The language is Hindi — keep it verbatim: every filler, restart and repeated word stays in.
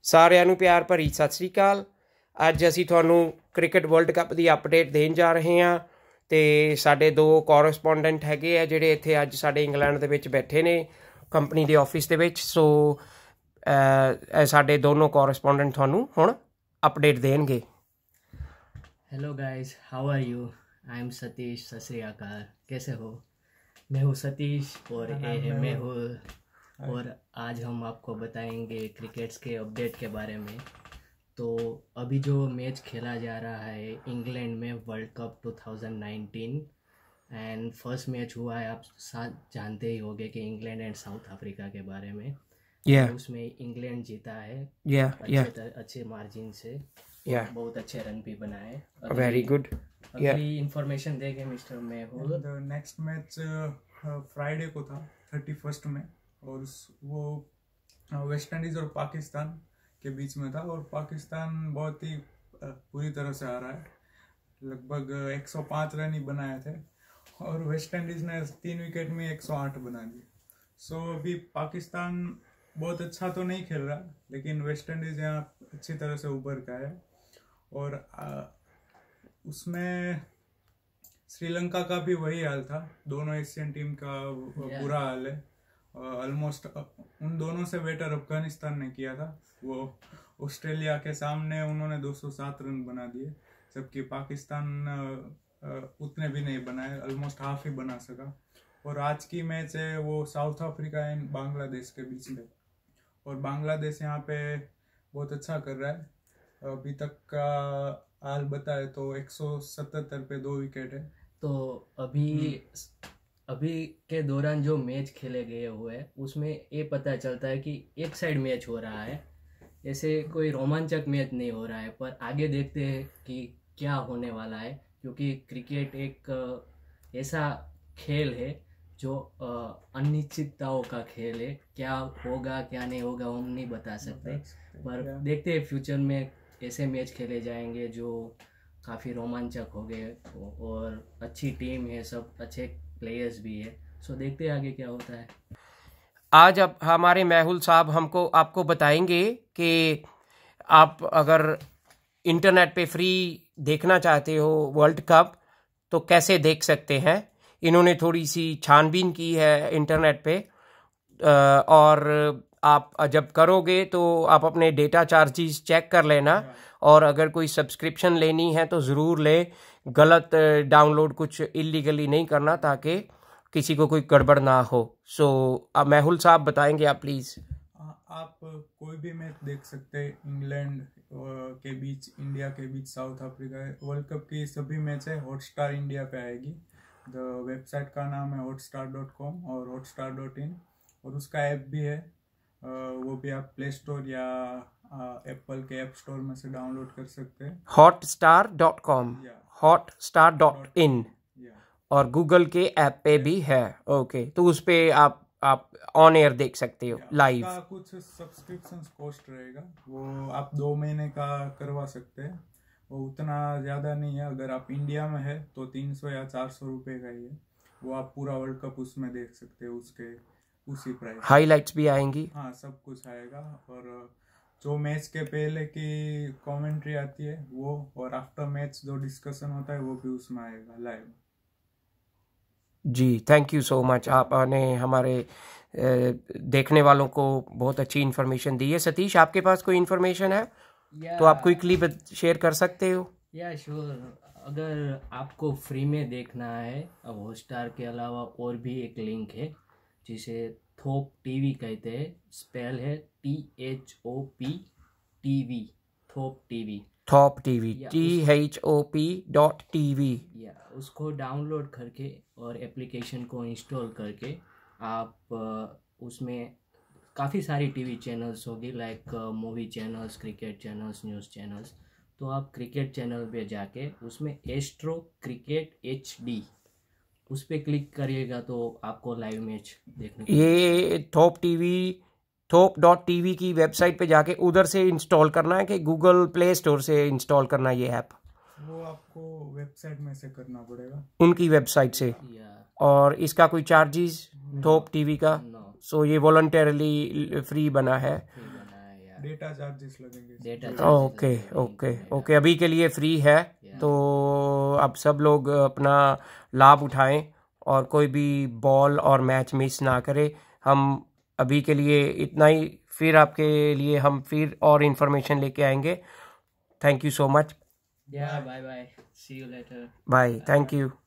ਸਾਰਿਆਂ ਨੂੰ ਪਿਆਰ ਭਰੀ ਸਤਿ ਸ੍ਰੀ ਅਕਾਲ। ਅੱਜ ਅਸੀਂ ਤੁਹਾਨੂੰ ਕ੍ਰਿਕਟ ਵਰਲਡ ਕੱਪ ਦੀ ਅਪਡੇਟ ਦੇਣ ਜਾ ਰਹੇ ਹਾਂ ਤੇ ਸਾਡੇ ਦੋ ਕੋਰਸਪੋਂਡੈਂਟ ਹੈਗੇ ਆ ਜਿਹੜੇ ਇੱਥੇ ਅੱਜ ਸਾਡੇ ਇੰਗਲੈਂਡ ਦੇ ਵਿੱਚ ਬੈਠੇ ਨੇ ਕੰਪਨੀ ਦੇ ਆਫਿਸ ਦੇ ਵਿੱਚ। ਸੋ ਸਾਡੇ ਦੋਨੋਂ ਕੋਰਸਪੋਂਡੈਂਟ ਤੁਹਾਨੂੰ ਹੁਣ अपडेट देंगे। Hello guys, how are you? I am Satish. सत श्री अकाल, कैसे हो? मैं हूँ सतीश और ये है मेहुल और आज हम आपको बताएंगे क्रिकेट्स के अपडेट के बारे में। तो अभी जो मैच खेला जा रहा है इंग्लैंड में world cup two thousand nineteen and first match हुआ है। आप साथ जानते ही होंगे कि इंग्लैंड एंड साउथ अफ्रीका के बारे में। yeah. उसमें इंग्लैंड जीता है yeah, अच्छे yeah. तर, अच्छे मार्जिन से yeah. बहुत अच्छे रन भी बनाए। Very good. अगली इंफॉर्मेशन देंगे mister Mehul. Next match Friday को था थर्टी फर्स्ट में और वो वेस्ट इंडीज और पाकिस्तान के बीच में था और पाकिस्तान बहुत ही पूरी तरह से आ रहा है, लगभग एक सौ पाँच रन ही बनाए थे और वेस्ट इंडीज ने तीन विकेट में एक सौ आठ बना दिए। सो so, अभी पाकिस्तान बहुत अच्छा तो नहीं खेल रहा लेकिन वेस्ट इंडीज यहाँ अच्छी तरह से उभर का है और आ, उसमें श्रीलंका का भी वही हाल था। दोनों एशियन टीम का बुरा हाल है। ऑलमोस्ट उन दोनों से बेटर अफगानिस्तान ने किया था। वो ऑस्ट्रेलिया के सामने उन्होंने दो सौ सात रन बना दिए जबकि पाकिस्तान उतने भी नहीं बनाए, ऑलमोस्ट हाफ ही बना सका। और आज की मैच है वो साउथ अफ्रीका एंड बांग्लादेश के बीच में और बांग्लादेश यहाँ पे बहुत अच्छा कर रहा है। अभी तक का हाल बताए तो एक सौ सतहत्तर पे दो विकेट है। तो अभी अभी के दौरान जो मैच खेले गए हुए हैं उसमें ये पता चलता है कि एक साइड मैच हो रहा है, ऐसे कोई रोमांचक मैच नहीं हो रहा है। पर आगे देखते हैं कि क्या होने वाला है क्योंकि क्रिकेट एक ऐसा खेल है जो अनिश्चितताओं का खेल है। क्या होगा क्या नहीं होगा हम नहीं बता सकते, पर देखते हैं फ्यूचर में ऐसे मैच खेले जाएंगे जो काफ़ी रोमांचक हो गए और अच्छी टीम है, सब अच्छे प्लेयर्स भी है। सो देखते हैं आगे क्या होता है। आज अब हमारे मेहुल साहब हमको आपको बताएंगे कि आप अगर इंटरनेट पे फ्री देखना चाहते हो वर्ल्ड कप तो कैसे देख सकते हैं। इन्होंने थोड़ी सी छानबीन की है इंटरनेट पे और आप जब करोगे तो आप अपने डेटा चार्जेस चेक कर लेना और अगर कोई सब्सक्रिप्शन लेनी है तो ज़रूर ले, गलत डाउनलोड कुछ इलीगली नहीं करना ताकि किसी को कोई गड़बड़ ना हो। सो अब मेहुल साहब बताएंगे, आप प्लीज़। आप कोई भी मैच देख सकते हैं इंग्लैंड के बीच, इंडिया के बीच, साउथ अफ्रीका। वर्ल्ड कप की सभी मैच है हॉटस्टार इंडिया पे आएगी। द वेबसाइट का नाम है हॉटस्टार डॉट कॉम और हॉटस्टार डॉट इन और उसका ऐप भी है, वो भी आप प्ले स्टोर या एप्पल के ऐप स्टोर में से डाउनलोड कर सकते हैं। Hotstar dot com, Hotstar dot in और गूगल के ऐप पे भी है। ओके, तो उस पे आप आप ऑन एयर देख सकते हो लाइव। कुछ सब्सक्रिप्शन कॉस्ट रहेगा, वो आप दो महीने का करवा सकते हैं, वो उतना ज़्यादा नहीं है। अगर आप इंडिया में है तो तीन सौ या चार सौ रुपये का ही है, वो आप पूरा वर्ल्ड कप उसमें देख सकते हो उसके उसी प्राइस। हाईलाइट्स भी आएंगी, हाँ सब कुछ आएगा और जो मैच के पहले की कमेंट्री आती है वो और आफ्टर मैच जो डिस्कशन होता है वो भी उसमें आएगा लाइव। जी थैंक यू सो मच, आपने हमारे देखने वालों को बहुत अच्छी इन्फॉर्मेशन दी है। सतीश, आपके पास कोई इन्फॉर्मेशन है yeah. तो आप क्विकली शेयर कर सकते हो। या yeah, श्योर sure. अगर आपको फ्री में देखना है, अब हॉटस्टार के अलावा और भी एक लिंक है जिसे थोप टीवी कहते हैं, स्पेल है T H O P T V, Thop TV, Thop TV, T H O P dot T V. या उसको डाउनलोड करके और एप्लीकेशन को इंस्टॉल करके आप उसमें काफ़ी सारी टीवी चैनल्स होगी, like movie channels, cricket channels, news channels. तो आप क्रिकेट चैनल पे जाके उसमें एस्ट्रो क्रिकेट एच डी उस पर क्लिक करिएगा तो आपको लाइव मैच देखने को। ये थोप टीवी, थोप डॉट टीवी की वेबसाइट पे जाके उधर से इंस्टॉल करना है कि गूगल प्ले स्टोर से इंस्टॉल करना है ये ऐप? वो आपको वेबसाइट में से करना पड़ेगा, उनकी वेबसाइट से। और इसका कोई चार्जेस थोप टीवी का? no. सो so ये वॉलंटरली फ्री बना है। डेटा चार्जेस लगेंगे। डेटा ओके ओके ओके अभी के लिए फ्री है, तो अब सब लोग अपना लाभ उठाएं और कोई भी बॉल और मैच मिस ना करे। हम अभी के लिए इतना ही, फिर आपके लिए हम फिर और इन्फॉर्मेशन लेके आएंगे। Thank you so much. या bye bye, see you later. Bye, thank you.